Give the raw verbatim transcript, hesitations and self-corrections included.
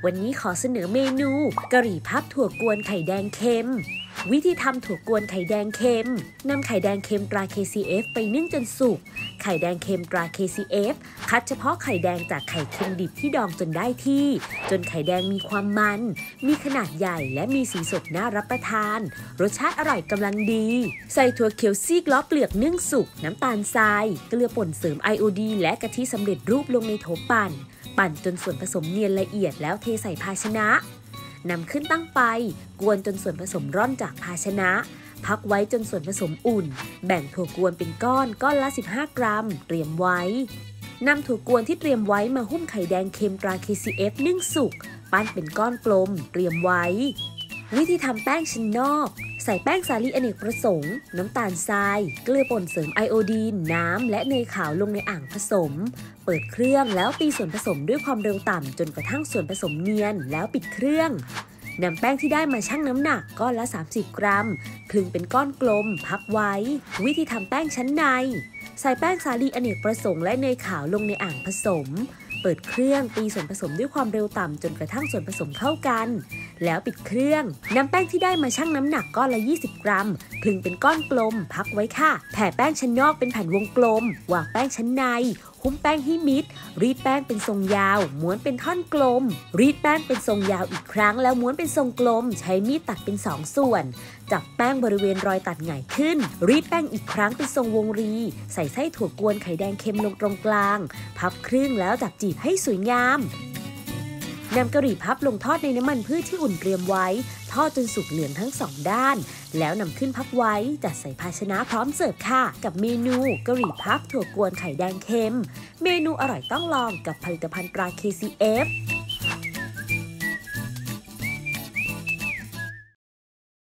วันนี้ขอเสนอเมนูกะหรี่พับถั่วกวนไข่แดงเค็มวิธีทำถั่วกวนไข่แดงเค็มนำไข่แดงเค็มตรา เค ซี เอฟ ไปนึ่งจนสุกไข่แดงเค็มตรา เค ซี เอฟ คัดเฉพาะไข่แดงจากไข่เค็มดิบที่ดองจนได้ที่จนไข่แดงมีความมันมีขนาดใหญ่และมีสีสดน่ารับประทานรสชาติอร่อยกำลังดีใส่ถั่วเขียวซีกล้อเปลือกนึ่งสุกน้ำตาลทรายเกลือป่นเสริมไอโอดีนและกะทิสำเร็จรูปลงในโถปั่นปั่นจนส่วนผสมเนียนละเอียดแล้วเทใส่ภาชนะนำขึ้นตั้งไฟกวนจนส่วนผสมร่อนจากภาชนะพักไว้จนส่วนผสมอุ่นแบ่งถั่วกวนเป็นก้อนก้อนละสิบห้ากรัมเตรียมไว้นำถั่วกวนที่เตรียมไว้มาหุ้มไข่แดงเค็มตรา เค ซี เอฟ นึ่งสุกปั้นเป็นก้อนกลมเตรียมไว้วิธีทำแป้งชั้นนอกใส่แป้งสาลีอเนกประสงค์น้ำตาลทรายเกลือป่นเสริมไอโอดีนน้ำและเนยขาวลงในอ่างผสมเปิดเครื่องแล้วตีส่วนผสมด้วยความเร็วต่ำจนกระทั่งส่วนผสมเนียนแล้วปิดเครื่องนำแป้งที่ได้มาชั่งน้ำหนักก้อนละสามสิบกรัมคลึงเป็นก้อนกลมพักไว้วิธีทำแป้งชั้นในใส่แป้งสาลีอเนกประสงค์และเนยขาวลงในอ่างผสมเปิดเครื่องตีส่วนผสมด้วยความเร็วต่ำจนกระทั่งส่วนผสมเข้ากันแล้วปิดเครื่องนำแป้งที่ได้มาชั่งน้ำหนักก้อนละยี่สิบกรัมคลึงเป็นก้อนกลมพักไว้ค่ะแผ่แป้งชั้นนอกเป็นแผ่นวงกลมวางแป้งชั้นในหุ้มแป้งให้มิดรีดแป้งเป็นทรงยาวม้วนเป็นท่อนกลมรีดแป้งเป็นทรงยาวอีกครั้งแล้วม้วนเป็นทรงกลมใช้มีดตัดเป็นสองส่วนจับแป้งบริเวณรอยตัดหงายขึ้นรีดแป้งอีกครั้งเป็นทรงวงรีใส่ไส้ถั่วกวนไข่แดงเค็มลงตรงกลางพับครึ่งแล้วจับจีบให้สวยงามนำกะหรี่พับลงทอดในน้ำมันพืชที่อุ่นเตรียมไว้ทอดจนสุกเหลืองทั้งสองด้านแล้วนำขึ้นพักไว้จัดใส่ภาชนะพร้อมเสิร์ฟค่ะกับเมนูกะหรี่พับถั่วกวนไข่แดงเค็มเมนูอร่อยต้องลองกับผลิตภัณฑ์ตรา เค ซี เอฟ